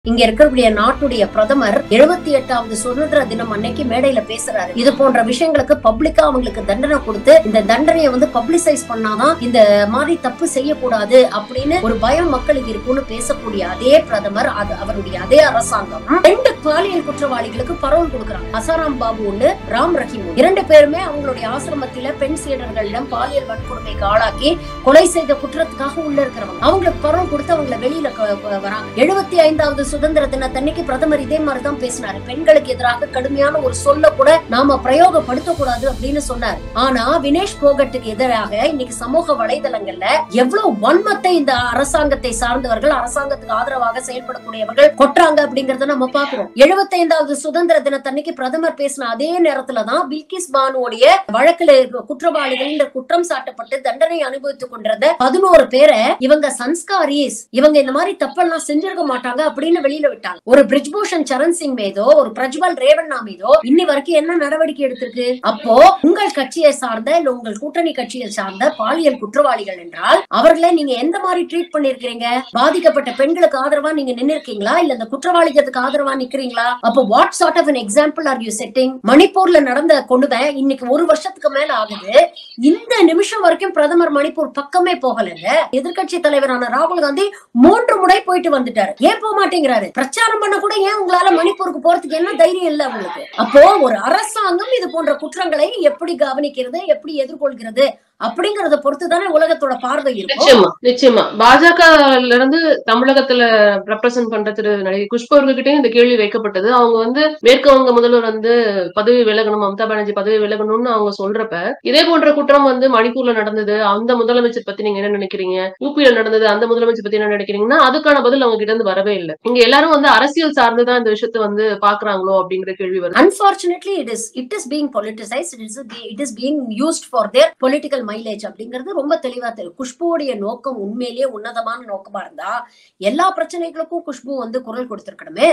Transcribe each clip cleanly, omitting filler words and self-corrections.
இங்க இருக்கக்கூடிய நாட்டுடைய பிரதமர் 78வது சுதந்திர தினம் அன்னைக்கு மேடையில பேசுறாரு. இது போன்ற விஷயங்களுக்கு பப்ளிக்கா அவங்களுக்கு தண்டனை கொடுத்து இந்த தண்டனையை பப்ளிசைஸ் பண்ணாதான் இந்த மாதிரி தப்பு செய்யக்கூடாது அப்படின்னு ஒரு பயம் மக்களுக்கு இருக்குன்னு பேசக்கூடிய அதே பிரதமர் அவருடைய அதே அரசாங்கம் 2 பாலியல் குற்றவாளிகளுக்கு பரோல் கொடுக்கறாங்க. அசாராம் பாபு ஒண்ணு, ராம் ரஹீம். 2 பேருமே அவங்களுடைய ஆசிரமத்தில பெண் சீடர்களிடம் பாலியல் வன்கொடுமைக்கு ஆளாக்கி கொலை செய்த குற்றத்துக்காக உள்ள இருக்கிறவங்க. அவங்களுக்கு பரோல் கொடுத்து அவங்கள வெளியில வராங்க. 75வது சுதந்திர தினத்தன்னைக்கு பிரதமர் இதே மாதிரிதான் பேசினாரு. பெண்களுக்கு எதிராக கடுமையான ஒரு சொல்ல கூட நாம பிரயோகப்படுத்த கூடாது அப்படின்னு சொன்னார். ஆனா வினேஷ் போகட்டுக்கு எதிராக இன்னைக்கு சமூக வலைதளங்கள்ல எவ்வளவு வன்மத்தை இந்த அரசாங்கத்தை சார்ந்தவர்கள், அரசாங்கத்துக்கு ஆதரவாக செயல்படக்கூடியவர்கள் கொட்டுறாங்க அப்படிங்கறத நம்ம பாக்குறோம். 75வது சுதந்திர தினத்தன்னைக்கு பிரதமர் பேசின அதே நேரத்துலதான் பில்கிஸ் பானுடைய வழக்குல குற்றவாளிகள் குற்றம் சாட்டப்பட்டு தண்டனை அனுபவித்துக் கொண்டிருந்த 11 பேரை இவங்க சன்ஸ்காரிஸ், இவங்க இந்த மாதிரி தப்பெல்லாம் செஞ்சிருக்க மாட்டாங்க அப்படின்னு வெளியில விட்டாங்க. ஒரு பிரிஜ்பூஷன் சரண் சிங் மீதோ ஒரு பிரஜ்வல் ரேவண்ணா மீதோ இன்னி வரைக்கும் என்ன நடவடிக்கை எடுத்திருக்கு? அப்போ உங்கள் கட்சியை சார்ந்த இல்ல உங்கள் கூட்டணி கட்சியை சார்ந்த பாலியல் குற்றவாளிகள் என்றால் அவர்களை நீங்க எந்த மாதிரி ட்ரீட் பண்ணிருக்கீங்க? பாதிக்கப்பட்ட பெண்களுக்கு ஆதரவா நீங்க நின்னு இருக்கீங்களா, இல்ல இந்த குற்றவாளிகளுக்கு ஆதரவா நிக்கிறீங்களா? அப்போ what sort of an example are you setting? மணிப்பூர்ல நடந்த கொண்டுவை இன்னைக்கு 1 வருஷத்துக்கு மேல ஆகுது. இந்த நிமிஷம் வரைக்கும் பிரதமர் மணிப்பூர் பக்கமே போகலங்க. எதிர்கட்சி தலைவரான ராகுல் காந்தி 3 முறை போயிட்டு வந்துட்டாரு. ஏன் போக மாட்டேங்கிறாரு? பிரச்சாரம் பண்ண கூட ஏன் உங்களால மணிப்பூருக்கு போறதுக்கு என்ன தைரியம் இல்ல உங்களுக்கு? அப்போ ஒரு அரசாங்கம் இது போன்ற குற்றங்களை எப்படி கவனிக்கிறது, எப்படி எதிர்கொள்கிறது அப்படிங்கறத பொறுத்துதானே உலகத்தோட பார்வை இருக்கும். நிச்சயமா பாஜகல இருந்து தமிழகத்துல ரெப்ரசென்ட் பண்ற திரு நடிகை குஷ்பு அவர்கிட்டயும் இந்த கேள்வி வைக்கப்பட்டது. அவங்க மேற்கு வங்க முதல்வர் பதவி விலகணும், மம்தா பானர்ஜி பதவி விலகணும்னு அவங்க சொல்றப்ப இதே போன்ற குற்றம் மணிப்பூர்ல நடந்தது, அந்த முதலமைச்சர் பத்தி நீங்க என்ன நினைக்கிறீங்க, யூபியில நடந்தது அந்த முதலமைச்சர் பத்தி என்ன நினைக்கிறீங்கன்னா அதுக்கான பதில் அவங்க கிட்ட இருந்து வரவே இல்லை. இங்க எல்லாரும் அரசியல் சார்ந்துதான் இந்த விஷயத்தை பாக்குறாங்களோ அப்படிங்கிற கேள்வி வருது. Unfortunately it is being politicized, it is being used for their political mileage அப்படிங்கிறது ரொம்ப தெளிவா தெரியும். குஷ்புவோடைய நோக்கம் உண்மையிலேயே உன்னதமான நோக்கமா இருந்தா எல்லா பிரச்சனைகளுக்கும் குஷ்பு குரல் கொடுத்திருக்கணுமே.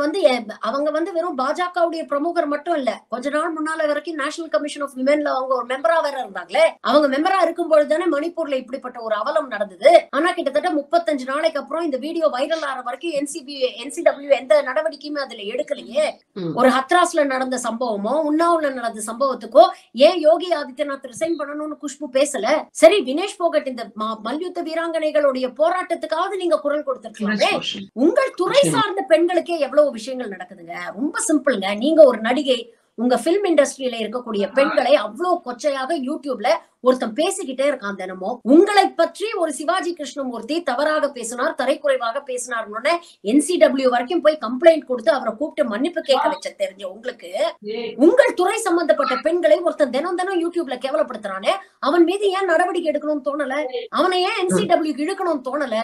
அவங்க வெறும் பாஜகவுடைய பிரமுகர் மட்டும் இல்ல, கொஞ்ச நாள் முன்னால வரைக்கும் நேஷனல் கமிஷன் ஆஃப் விமென்ல அவங்க ஒரு மெம்பரா வேற இருந்தாங்களே. அவங்க மெம்பரா இருக்கும் பொழுதுதானே மணிப்பூர்ல இப்படிப்பட்ட ஒரு அவலம் நடந்தது. ஆனா கிட்டத்தட்ட 35 நாளைக்கு அப்புறம் இந்த வீடியோ வைரல் ஆற வரைக்கும் NCW எந்த நடவடிக்கையுமே அதுல எடுக்கலையே. ஒரு ஹத்ராஸ்ல நடந்த சம்பவமோ உன்னாவுல நடந்த சம்பவத்துக்கோ ஏன் யோகி ஆதித்யநாத் ரிசைன் பண்ணணும்னு குஷ்பு பேசல? சரி, வினேஷ் போகட் இந்த மல்யுத்த வீராங்கனைகளுடைய போராட்டத்துக்காவது நீங்க குரல் கொடுத்திருக்கலாமே. உங்கள் துறை சார்ந்த பெண்களுக்கே எவ்வளவு விஷயங்கள் நடக்குதுங்க. ரொம்ப சிம்பிள்ங்க. நீங்க ஒரு நடிகை, உங்க பிலிம் இண்டஸ்ட்ரியில இருக்கக்கூடிய பெண்களை அவ்வளவு கொச்சையாக யூடியூப்ல ஒருத்தன் பேசிக்கிட்டே இருக்கான் தினமும். உங்களை பற்றி ஒரு சிவாஜி கிருஷ்ணமூர்த்தி தவறாக பேசினார், தரைக்குறைவாக பேசினார்னு NCW வரைக்கும் போய் கம்ப்ளைண்ட் கொடுத்து அவரை கூப்பிட்டு மன்னிப்பு கேட்க வச்ச தெரிஞ்ச உங்களுக்கு, உங்கள் துறை சம்பந்தப்பட்ட பெண்களை ஒருத்தன் தினம் யூடியூப்ல கேவலப்படுத்துறானே, அவன் மீது ஏன் நடவடிக்கை எடுக்கணும்னு தோணல? அவனை ஏன் NCW இழுக்கணும்னு தோணல?